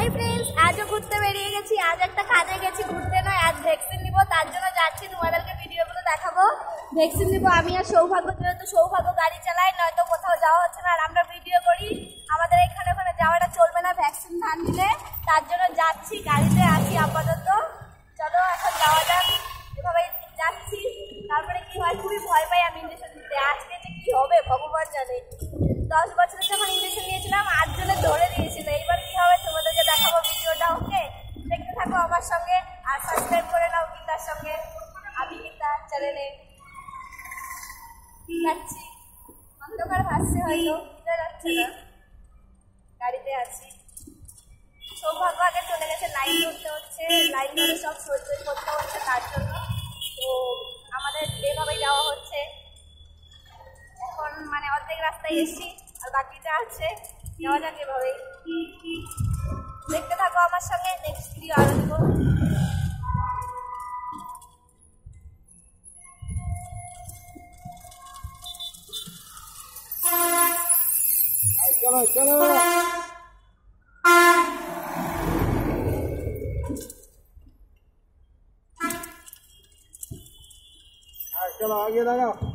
Hi friends, আজও ঘুরতে বেরিয়ে গেছি। আজ একটা কাজে গেছি, ঘুরতে নয়, আজ ভ্যাকসিন নিব। তার জন্য যাচ্ছি, তোমাদেরকে ভিডিওগুলো দেখাবো। ভ্যাকসিন নিব আমি আর সৌভাগ্য। যেহেতু সৌভাগ্য গাড়ি চালায়, নয়তো কোথাও যাওয়া হচ্ছে না, আর আমরা ভিডিও করি। আমাদের এখানে ওখানে যাওয়াটা চলবে না ভ্যাকসিন না নিলে। তার জন্য যাচ্ছি, গাড়িতে আছি আপাতত। চলো এখন যাওয়া যাক। এভাবে যাচ্ছি, তারপরে কি হয় খুবই ভয় পাই আমি ইঞ্জেকশন দিতে। আজকে যে কি হবে ভগবান জানে। 10 বছরের যখন ইঞ্জেকশন নিয়েছিলাম 8 জনে ধরে দিয়েছিল। এইবার কি হবে তোমাদেরকে দেখাবো ভিডিওটা। ওকে, দেখতে থাকো আমার সঙ্গে, আর সাবস্ক্রাইব করে নাও গীতার সঙ্গে। আমি গীতা চ্যানেলে যাচ্ছি। অন্ধকার ভাসছে, হয়তো বোঝা যাচ্ছে না। গাড়িতে আছি। সৌভাগ্য আগে চলে গেছে, লাইন ধরতে হচ্ছে, লাইন ধরে সব সই করতে হচ্ছে তার জন্য। তো আমাদের এভাবেই যাওয়া হচ্ছে। এখন মানে অর্ধেক রাস্তায় এসছি, আর বাকিটা আছে, যাওয়া যাক এভাবেই। দেখতে থাকো আমার সঙ্গে, নেক্সট ভিডিও আরো দেবো। चलो चलो चलो आगे लगाओ।